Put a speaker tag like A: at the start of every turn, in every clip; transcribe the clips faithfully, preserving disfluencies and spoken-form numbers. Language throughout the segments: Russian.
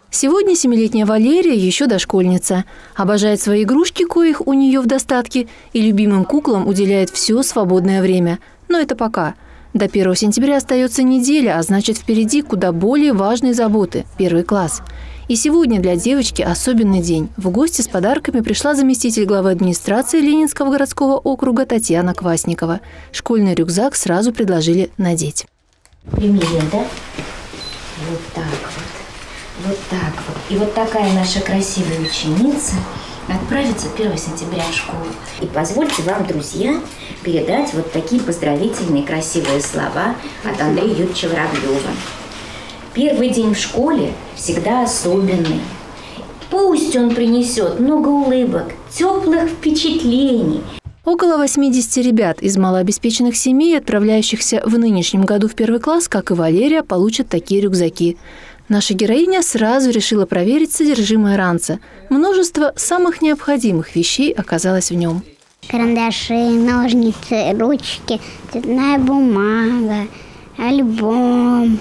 A: Сегодня семилетняя Валерия еще дошкольница. Обожает свои игрушки, коих у нее в достатке, и любимым куклам уделяет все свободное время. Но это пока. До первого сентября остается неделя, а значит впереди куда более важные заботы – первый класс. И сегодня для девочки особенный день. В гости с подарками пришла заместитель главы администрации Ленинского городского округа Татьяна Квасникова. Школьный рюкзак сразу предложили надеть.
B: Примерим, да? Вот так вот. Вот так вот. И вот такая наша красивая ученица отправится первого сентября в школу. И позвольте вам, друзья, передать вот такие поздравительные красивые слова от Андрея Юрьевича Воробьева. Первый день в школе всегда особенный. Пусть он принесет много улыбок, теплых впечатлений.
A: Около восьмидесяти ребят из малообеспеченных семей, отправляющихся в нынешнем году в первый класс, как и Валерия, получат такие рюкзаки. Наша героиня сразу решила проверить содержимое ранца. Множество самых необходимых вещей оказалось в нем.
C: Карандаши, ножницы, ручки, цветная бумага, альбом,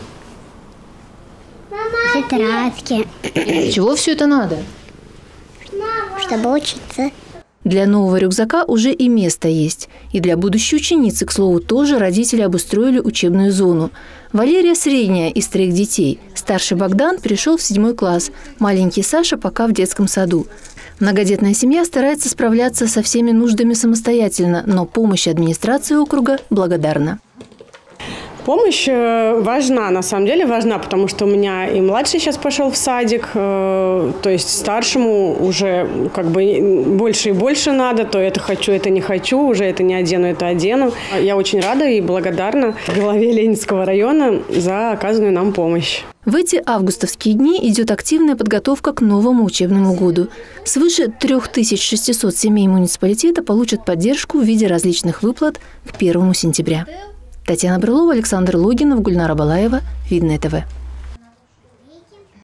C: тетрадки.
A: Для чего все это надо?
C: Чтобы учиться.
A: Для нового рюкзака уже и место есть. И для будущей ученицы, к слову, тоже родители обустроили учебную зону. Валерия средняя из трех детей. Старший Богдан перешел в седьмой класс. Маленький Саша пока в детском саду. Многодетная семья старается справляться со всеми нуждами самостоятельно, но помощи администрации округа благодарна.
D: Помощь важна, на самом деле важна, потому что у меня и младший сейчас пошел в садик, то есть старшему уже как бы больше и больше надо, то это хочу, это не хочу, уже это не одену, это одену. Я очень рада и благодарна главе Ленинского района за оказанную нам помощь.
A: В эти августовские дни идет активная подготовка к новому учебному году. Свыше трёх тысяч шестисот семей муниципалитета получат поддержку в виде различных выплат к первому сентября. Татьяна Брылова, Александр Логинов, Гульнара Балаева. Видное ТВ.